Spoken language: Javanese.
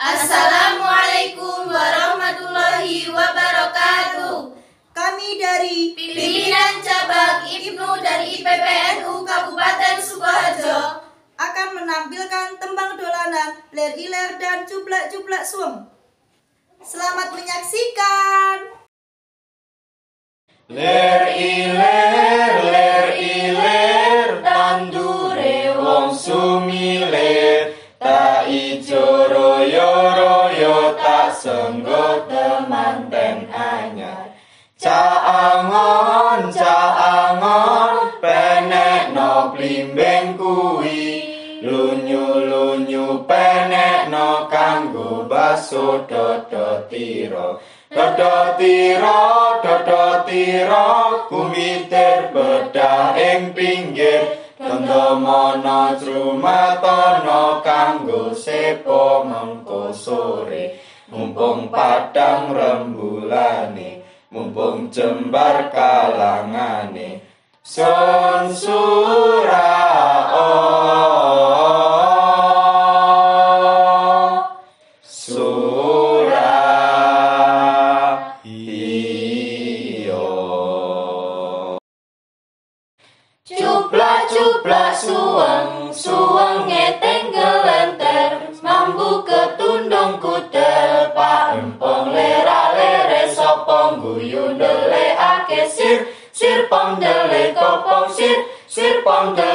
Assalamualaikum warahmatullahi wabarakatuh. Kami dari Pimpinan Cabang Ibnu dan IPPNU Kabupaten Sukoharjo akan menampilkan tembang dolanan ler iler dan cuplak-cuplak suweng. Selamat menyaksikan. Ler iler tandure wong sumilir, tak ijo royo tak senggo temanten anyar. Caangon penekno blimbing kuwi, lunyu penekno kanggo baso dodotiro. Dodotiro kumitir bedah ing pinggir, Dondomono Trumatono kanggo sepo mengko sore. Mumpung padang rembulane, mumpung jembar kalangane, Sun Surao Cuplak suwenge tenggelenter, mambu ketundung kudel, pak empong lera-lere sopong guyu ndelekake sir pong delek kopong sir pong delek